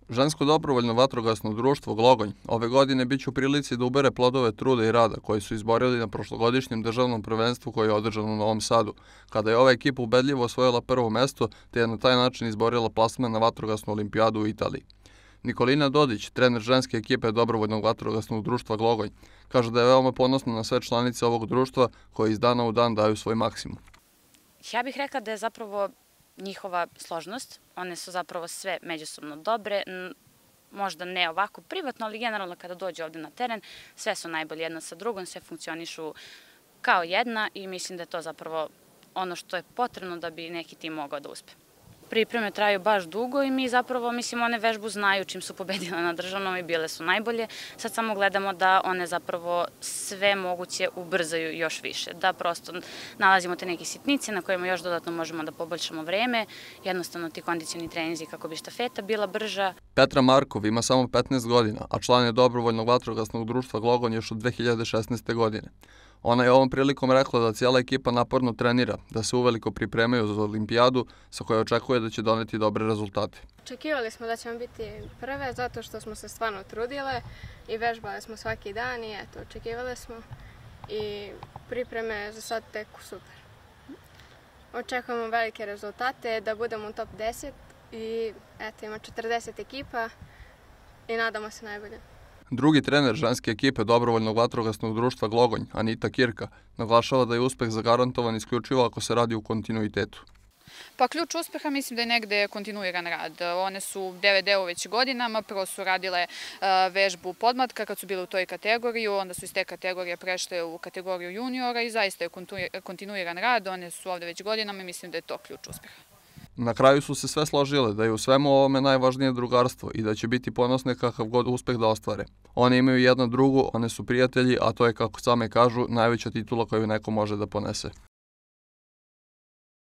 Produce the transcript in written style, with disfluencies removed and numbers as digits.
Žensko dobrovoljno vatrogasno društvo Glogonj ove godine biće u prilici da ubere plodove truda i rada koji su izborili na prošlogodišnjem državnom prvenstvu koje je održano u Novom Sadu, kada je ova ekipa ubedljivo osvojila prvo mesto te je na taj način izborila plasman na vatrogasnu olimpijadu u Italiji. Nikolina Dodić, trener ženske ekipe dobrovoljnog vatrogasnog društva Glogonj, kaže da je veoma ponosna na sve članice ovog društva koje iz dana u dan daju svoj maksimum. Ja bih rekla da je zapravo njihova složnost, one su zapravo sve međusobno dobre, možda ne ovako privatno, ali generalno kada dođe ovde na teren, sve su najbolje jedna sa drugom, sve funkcionišu kao jedna i mislim da je to zapravo ono što je potrebno da bi neki tim mogao da uspe. Pripreme traju baš dugo i mi zapravo, mislim, one vežbu znaju čim su pobedile na državnom i bile su najbolje. Sad samo gledamo da one zapravo sve moguće ubrzaju još više, da prosto nalazimo te neke sitnice na kojima još dodatno možemo da poboljšamo vreme, jednostavno ti kondicioni treninzi kako bi štafeta bila brža. Petra Markov ima samo 15 godina, a član je dobrovoljnog vatrogasnog društva Glogonj još od 2016. godine. Ona je ovom prilikom rekla da cijela ekipa naporno trenira, da se uveliko pripremaju za olimpijadu sa kojoj očekuje da će doneti dobre rezultate. Očekivali smo da ćemo biti prve zato što smo se stvarno trudile i vežbali smo svaki dan i eto, očekivali smo i pripreme za sad teku super. Očekujemo velike rezultate, da budemo u top 10 i eto, ima 40 ekipa i nadamo se najbolje. Drugi trener ženske ekipe dobrovoljnog vatrogasnog društva Glogonj, Anita Kirka, naglašava da je uspeh zagarantovan isključivo ako se radi u kontinuitetu. Pa ključ uspeha mislim da je negde kontinuiran rad. One su 9 već godinama, prvo su radile vežbu podmlatka kad su bile u toj kategoriji, onda su iz te kategorije prešle u kategoriju juniora i zaista je kontinuiran rad, one su ovde već godinama i mislim da je to ključ uspeha. Na kraju su se sve složile da je u svemu ovome najvažnije drugarstvo i da će biti ponosne kakav god uspeh da ostvare. One imaju jedna drugu, one su prijatelji, a to je, kako same kažu, najveća titula koju neko može da ponese.